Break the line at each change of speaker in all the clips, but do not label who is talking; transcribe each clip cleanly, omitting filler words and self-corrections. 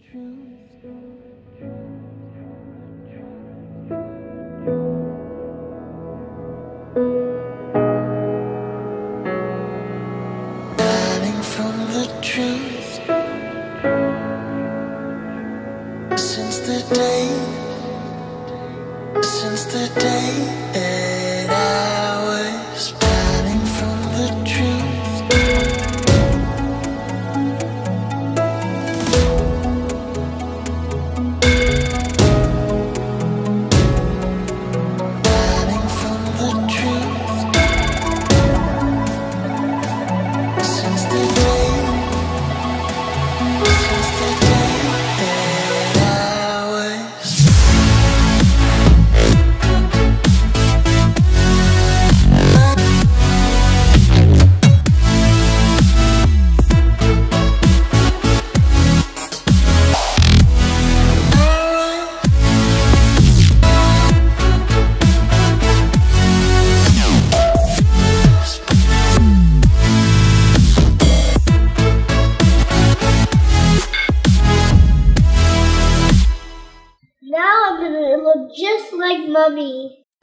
Hiding from the truth since the day that I was hiding from the truth. Hiding from the truth since the day that I was.
Now I'm gonna look just like Mommy.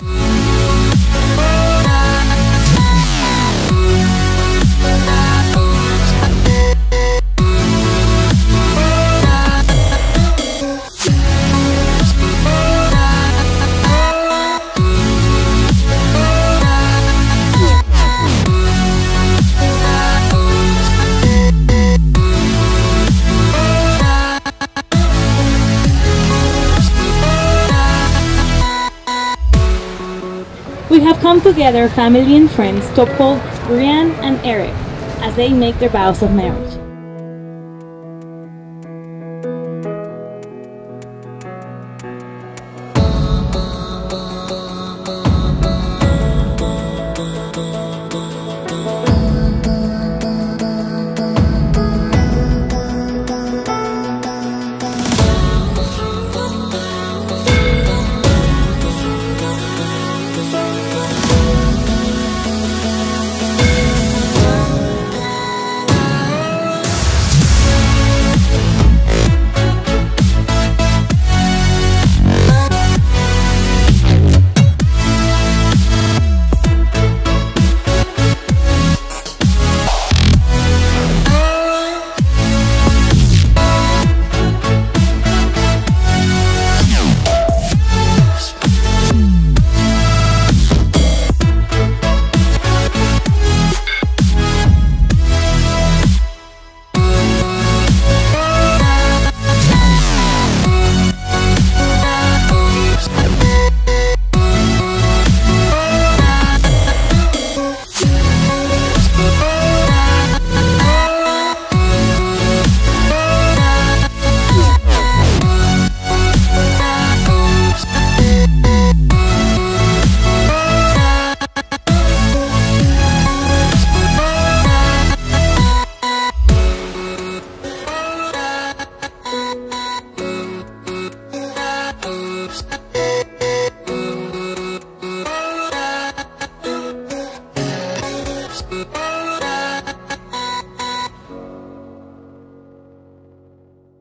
We have come together, family and friends, to uphold Brian and Eric as they make their vows of marriage.